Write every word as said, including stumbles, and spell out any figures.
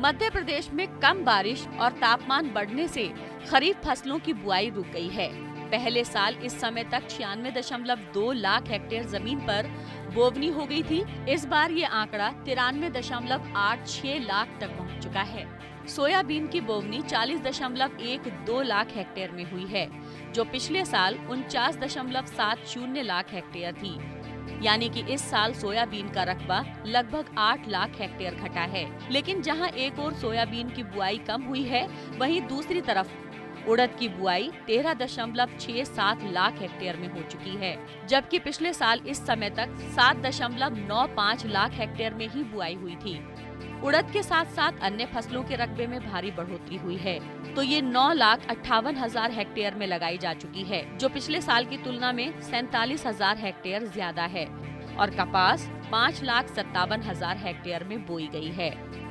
मध्य प्रदेश में कम बारिश और तापमान बढ़ने से खरीफ फसलों की बुआई रुक गई है। पहले साल इस समय तक छियानवे दशमलव दो लाख हेक्टेयर जमीन पर बोवनी हो गई थी। इस बार ये आंकड़ा तिरानवे दशमलव आठ छह लाख तक पहुंच चुका है। सोयाबीन की बोवनी चालीस दशमलव एक दो लाख हेक्टेयर में हुई है, जो पिछले साल उनचास दशमलव सात शून्य लाख हेक्टेयर थी। यानी कि इस साल सोयाबीन का रकबा लगभग आठ लाख हेक्टेयर घटा है। लेकिन जहां एक ओर सोयाबीन की बुआई कम हुई है, वहीं दूसरी तरफ उड़द की बुआई तेरह दशमलव छह सात लाख हेक्टेयर में हो चुकी है, जबकि पिछले साल इस समय तक सात दशमलव नौ पाँच लाख हेक्टेयर में ही बुआई हुई थी। उड़द के साथ साथ अन्य फसलों के रकबे में भारी बढ़ोतरी हुई है, तो ये नौ लाख अट्ठावन हजार हेक्टेयर में लगाई जा चुकी है, जो पिछले साल की तुलना में सैतालीस हजार हेक्टेयर ज्यादा है। और कपास पाँच लाख सत्तावन हजार हेक्टेयर में बोई गई है।